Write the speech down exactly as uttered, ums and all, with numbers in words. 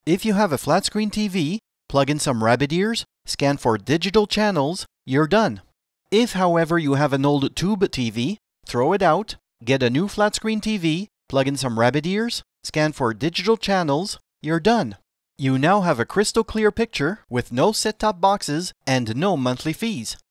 If you have a flat screen T V, plug in some rabbit ears, scan for digital channels, you're done. If, however, you have an old tube T V, throw it out, get a new flat screen T V, plug in some rabbit ears, scan for digital channels, you're done. You now have a crystal clear picture with no set-top boxes and no monthly fees.